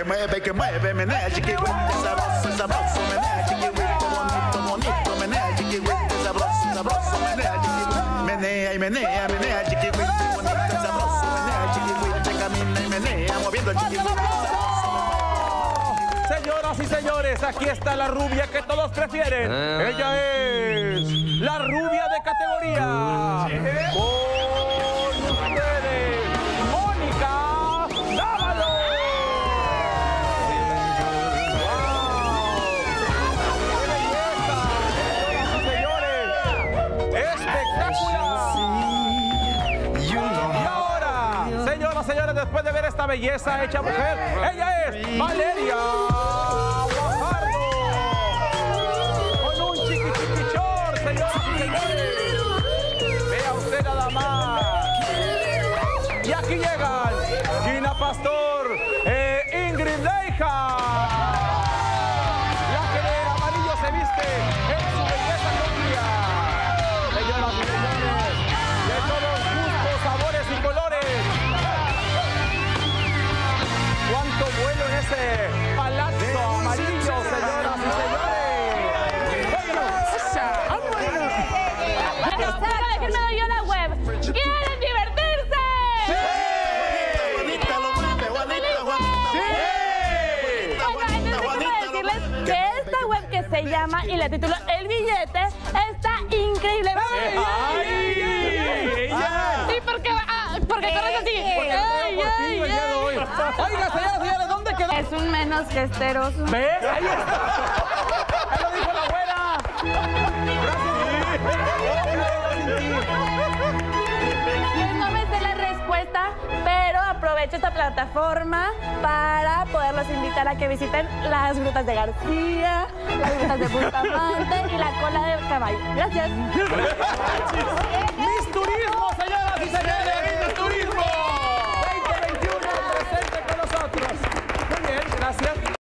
que mueve, menea chiquihuite, sabroso, sabroso, menea chiquihuite, bonito, bonito, menea chiquihuite, sabroso, sabroso, menea chiquihuite, menea y menea, menea chiquihuite, bonito, sabroso, menea chiquihuite, camina y menea, moviendo el chiquihuite. Señoras y señores, aquí está la rubia que todos prefieren. Ella es la rubia de categoría. Con ustedes, Mónica Dávalos. ¡Wow! Señores, espectacular. Y ahora, señores, después de ver esta belleza hecha mujer, ella es Valeria Guajardo. Con un chiquichiquichor, señoras y señores. Vea usted nada más. Y aquí llegan Gina Pastor, Ingrid Leija. La que de amarillo se viste en su belleza propia. Señoras y señores, de todos gustos, sabores y colores. ¡Cuánto vuelo en ese palazzo amarillo, señoras y señores! ¡Déjenme doy yo la web! ¿Quieren divertirse? ¡Sí! Juanita, lo mueve, Juanita, Juanita. ¡Sí! Déjenme decirles que esta web que se llama y la titula El Billete está increíble. ¡Ay! ¿Y por qué? Porque corres así. Oiga, señores, ¿dónde quedó? Es un menos que esteroso. ¿Ves? Ahí está. ¡Ahí lo dijo la abuela! Pues no me sé la respuesta, pero aprovecho esta plataforma para poderlos invitar a que visiten las grutas de García, las grutas de Bustamante y la cola del caballo. Gracias. ¡Mis turismos,